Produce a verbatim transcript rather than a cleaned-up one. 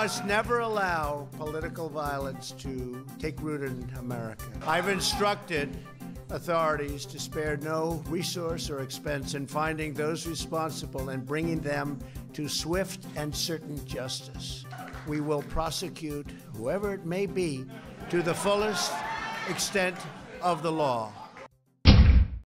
must never allow political violence to take root in America. I've instructed authorities to spare no resource or expense in finding those responsible and bringing them to swift and certain justice. We will prosecute whoever it may be to the fullest extent of the law.